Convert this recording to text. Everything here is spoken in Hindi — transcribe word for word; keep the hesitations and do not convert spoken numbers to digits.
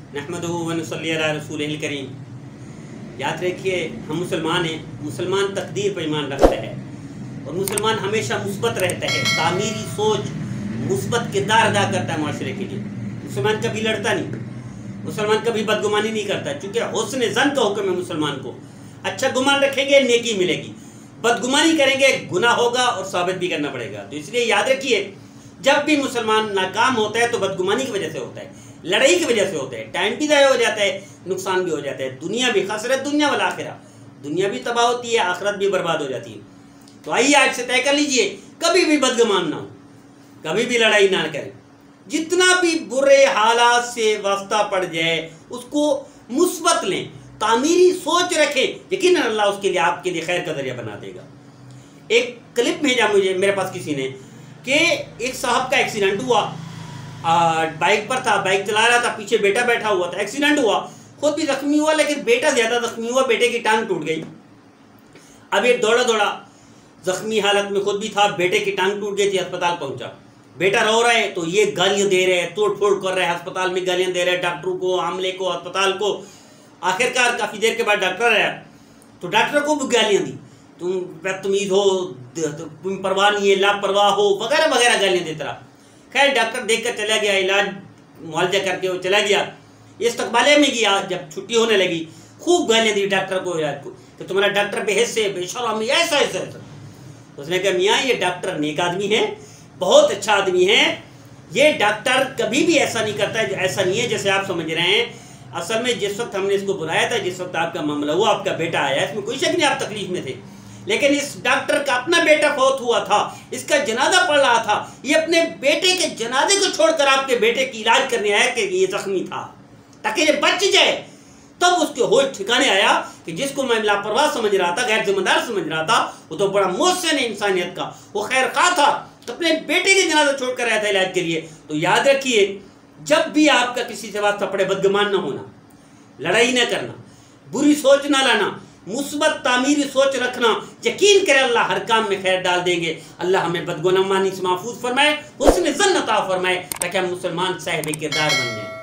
नहमदुहु व नसल्ली अला रसूलिहिल करीम। याद रखिए, हम मुसलमान हैं। मुसलमान तकदीर पर ईमान रखता है और मुसलमान हमेशा मुस्बत रहता है, तामीरी सोच, मुस्बत किरदार अदा करता है माशरे के लिए। मुसलमान कभी लड़ता नहीं, मुसलमान कभी बदगुमानी नहीं करता, चूँकि हुस्न ज़न का हुक्म है मुसलमान को। अच्छा गुमान रखेंगे नेकी मिलेगी, बदगुमानी करेंगे गुनाह होगा और साबित भी करना पड़ेगा। तो इसलिए याद रखिए, जब भी मुसलमान नाकाम होता है तो बदगुमानी की वजह से होता है, लड़ाई की वजह से होता है, टाइम भी ज़ाया हो जाता है, नुकसान भी हो जाता है, दुनिया भी खसरत दुनिया वाला आखिरा, दुनिया भी तबाह होती है, आखिरत भी बर्बाद हो जाती है। तो आइए आज से तय कर लीजिए, कभी भी बदगुमान ना हो, कभी भी लड़ाई ना करें। जितना भी बुरे हालात से वास्ता पड़ जाए उसको मुस्बत लें, तामीरी सोच रखें, यकीन अल्लाह उसके लिए आपके लिए खैर का जरिया बना देगा। एक क्लिप भेजा मुझे मेरे पास किसी ने कि एक साहब का एक्सीडेंट हुआ, बाइक पर था, बाइक चला रहा था, पीछे बेटा बैठा हुआ था, एक्सीडेंट हुआ, खुद भी जख्मी हुआ लेकिन बेटा ज़्यादा जख्मी हुआ, बेटे की टांग टूट गई। अब ये दौड़ा दौड़ा जख्मी हालत में खुद भी था, बेटे की टांग टूट गई थी, अस्पताल पहुंचा, बेटा रो रहा है तो ये गालियां दे रहे हैं, तोड़ फोड़ कर रहे हैं, अस्पताल में गालियां दे रहे हैं डॉक्टरों को, आमले को, अस्पताल को। आखिरकार काफ़ी देर के बाद डॉक्टर आया तो डॉक्टर को भी गालियां दी, तुम बदतमीज हो, तुम परवाह नहीं है, लापरवाह हो, वगैरह वगैरह गालियां देता रहा। खैर डॉक्टर देख कर चला गया, इलाज मुआवजा करके वो चला गया। इस्तकबाले में गया, जब छुट्टी होने लगी खूब गालियां दी डॉक्टर को, इलाज को, कि तुम्हारा डॉक्टर बेहद से बेशरम ऐसा ऐसा ऐसा। उसने कहा मियाँ ये डॉक्टर नेक आदमी है, बहुत अच्छा आदमी है, ये डॉक्टर कभी भी ऐसा नहीं करता है, ऐसा नहीं है जैसे आप समझ रहे हैं। असल में जिस वक्त हमने इसको बुलाया था, जिस वक्त आपका मामला हुआ, आपका बेटा आया, इसमें कोई शक नहीं आप तकलीफ में थे, लेकिन इस डॉक्टर का अपना बेटा फौत हुआ था, इसका जनाजा पड़ रहा था, ये अपने बेटे के जनाजे को छोड़कर आपके बेटे की इलाज करने आया कि ये जख्मी था ताकि ये बच जाए। तब उसके होश ठिकाने आया कि जिसको मैं लापरवाह समझ रहा था, गैर जिम्मेदार समझ रहा था, वो तो बड़ा मोहसिन है इंसानियत का, वो खैर खा था, अपने बेटे के जनाजा छोड़कर आया था इलाज के लिए। तो याद रखिए, जब भी आपका किसी से वास्ता पड़े, बदगुमान ना होना, लड़ाई ना करना, बुरी सोच ना लाना, मुस्बत तामीरी सोच रखना। यकीन करें अल्लाह हर काम में खैर डाल देंगे। अल्लाह हमें बदगुमानी से महफूज फरमाए, हुस्न ज़न्न अता फरमाए, ताकि हम मुसलमान साहिब किरदार बन जाए।